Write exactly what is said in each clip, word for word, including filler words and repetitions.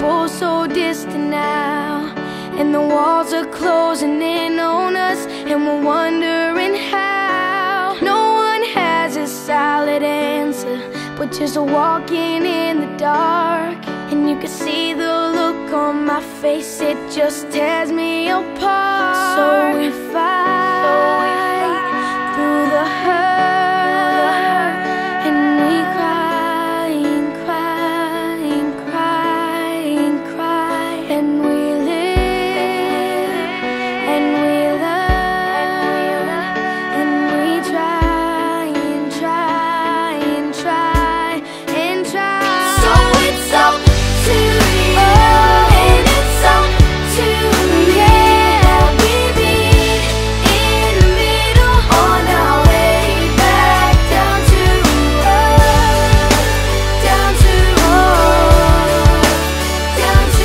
both so distant now, and the walls are closing in on us, and we're wondering how. No one has a solid answer, but just walking in the dark. And you can see the look on my face, it just tears me apart. So we fight through the hurt, and we cry and cry and cry and cry, and we live and we learn, and we try and try and try and try. So it's up to you, and it's up to me. Yeah, we meet in the middle on our way back down to earth, down to earth, down to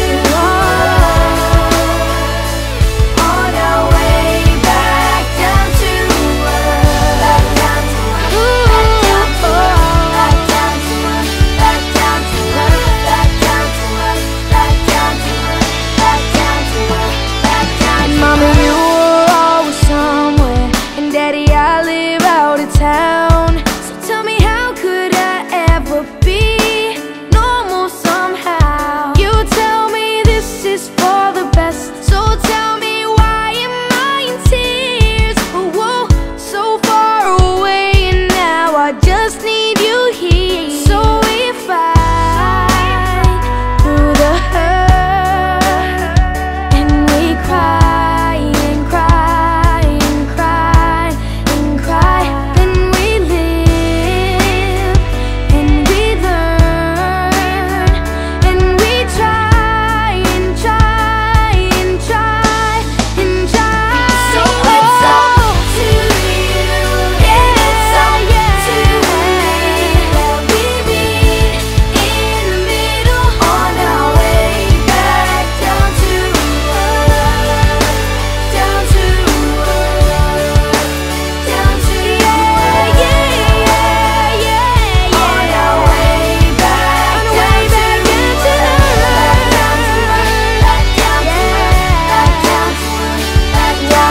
earth, on our way back down to earth, back down to earth, back down to earth, back down to earth, back down to earth, back down to earth, back down to earth, back down to earth. Mama, you were always somewhere, and Daddy, I live out of town. So tell me, how could I ever be normal somehow? You tell me this is for the best, so tell me, why am I in tears? Oh, whoa, so far away, and now I just need you here. So we fight through the hurt, and we cry and cry and cry and cry. Then we live and we learn, and we try and try and try and try. So it's up to you, and it's up to me. We meet in the middle on our way back down to earth, down to earth, down to earth. Yeah, yeah, yeah, yeah. On our way back down to earth, down to earth, back down to earth, back down to earth, back down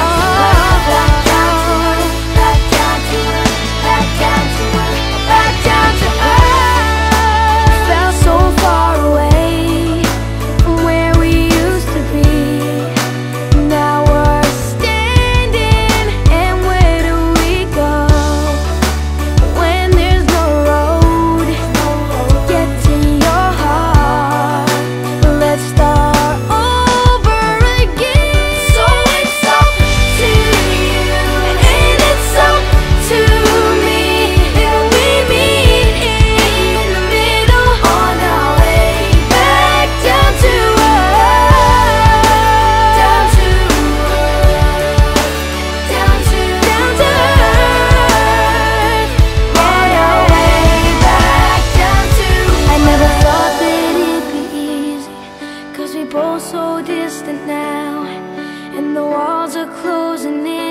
to earth, back down to earth, back down to earth, back down to earth, back down to earth. Felt so far away from where we used to be. Now we're standing, and where do we go when there's no road to get to your heart? Let's start over again. So it's up to you, and it's up to me, and we meet in the middle on our way back down to earth, down to earth, down to down to earth, on our way back down to earth. I never thought that it'd be easy, 'cause we both so distant now, and the walls are closing in